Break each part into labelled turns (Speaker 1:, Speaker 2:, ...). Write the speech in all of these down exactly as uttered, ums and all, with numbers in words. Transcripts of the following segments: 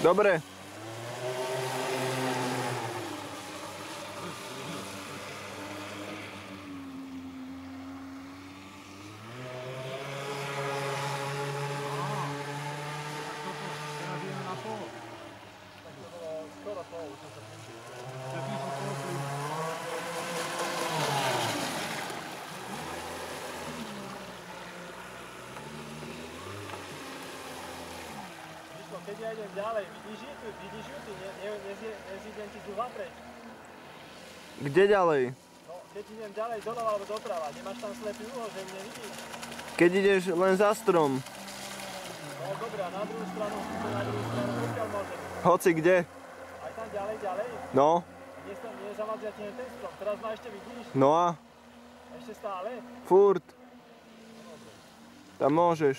Speaker 1: Dobre.
Speaker 2: Keď ja idem ďalej, vidíš ju tu, vidíš ju tu, ne, ne, nezídem ti tu preč.
Speaker 1: Kde ďalej?
Speaker 2: No, keď idem ďalej doľava alebo doprava, nemáš tam slepý uhol, že mne vidíš?
Speaker 1: Keď ideš len za strom.
Speaker 2: No dobrá, na druhú stranu, na druhú stranu, pokiaľ môžem.
Speaker 1: Hoci kde?
Speaker 2: Aj tam ďalej, ďalej?
Speaker 1: No.
Speaker 2: Nie, nie zavadzia ti ten strom, teraz ma ešte vidíš?
Speaker 1: No a?
Speaker 2: Ešte stále?
Speaker 1: Furt. Tam môžeš.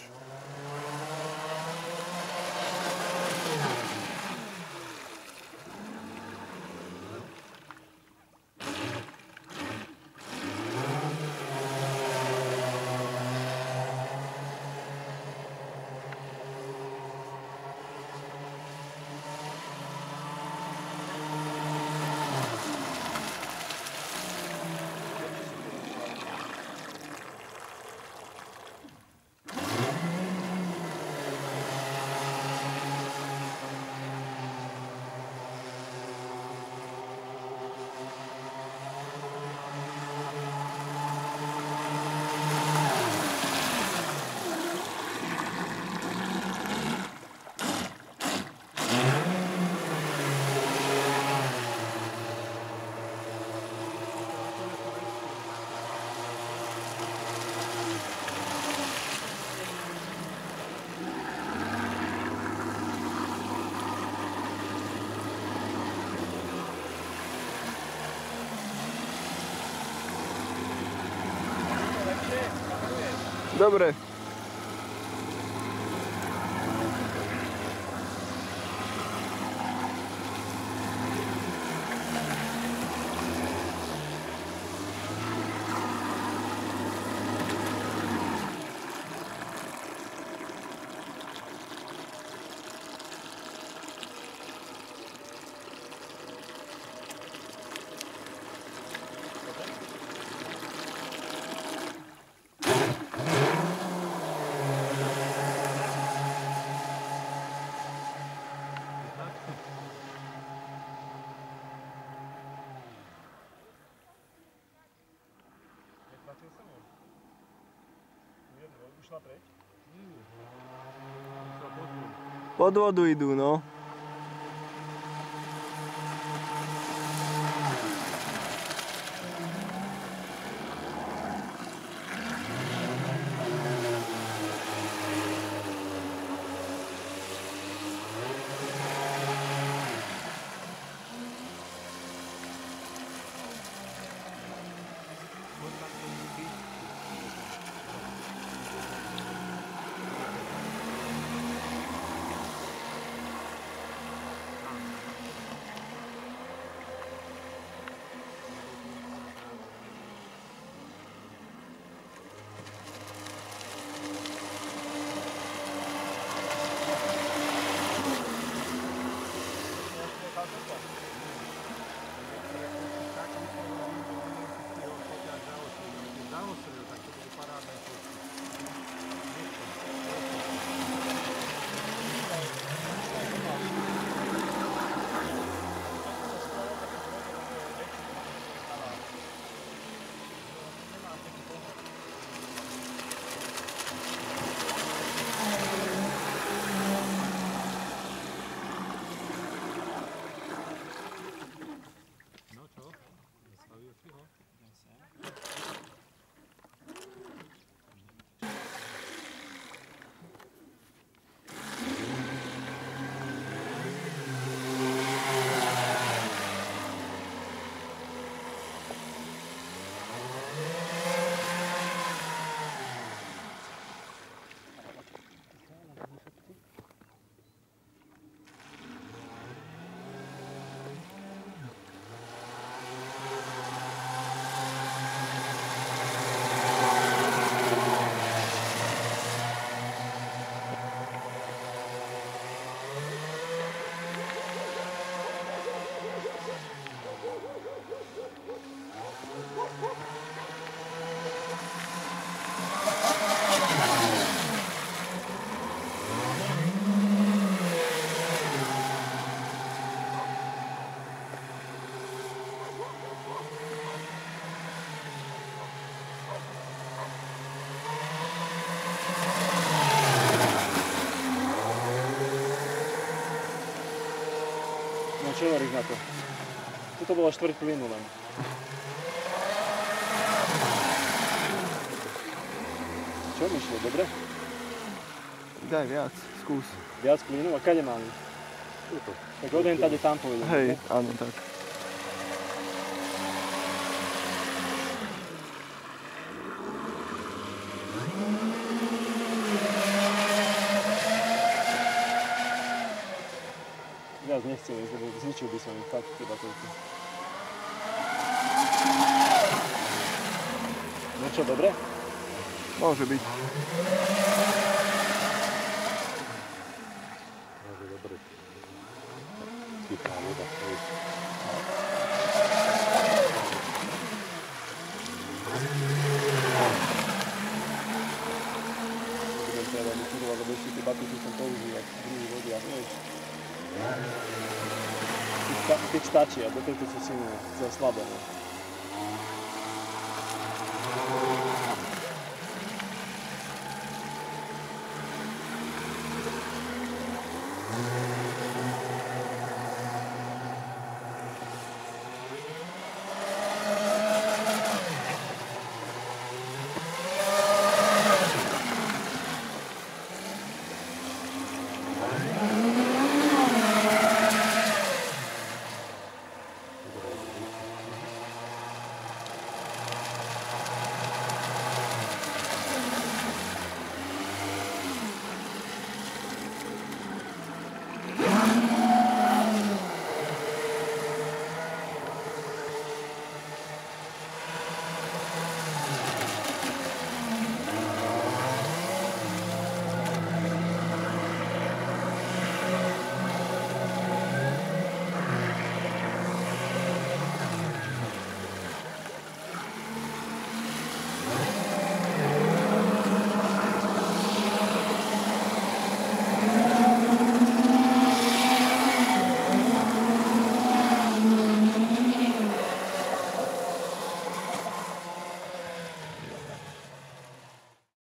Speaker 1: Dobre.
Speaker 2: Ušla preč?
Speaker 1: Pod vodu idú, no.
Speaker 2: na to. Toto bolo štvrť plynu len. Čo mi šlo, dobre?
Speaker 1: Daj viac, skús.
Speaker 2: Viac plynu? A kade mám? Tuto. Tak odjen tady tam povedem.
Speaker 1: Hej, áno, tak.
Speaker 2: Viac nechcem ísť, lebo zničil by som ich fakt iba toľko. No čo, dobre?
Speaker 1: Môže byť.
Speaker 3: Môže dobre. Kytá voda.
Speaker 2: Budem treba vykurovať, lebo ešte tie batuty som používať v druhých vodiach, vieš. Keď stačí, a do tejto sú silné, to je slabé. Ne?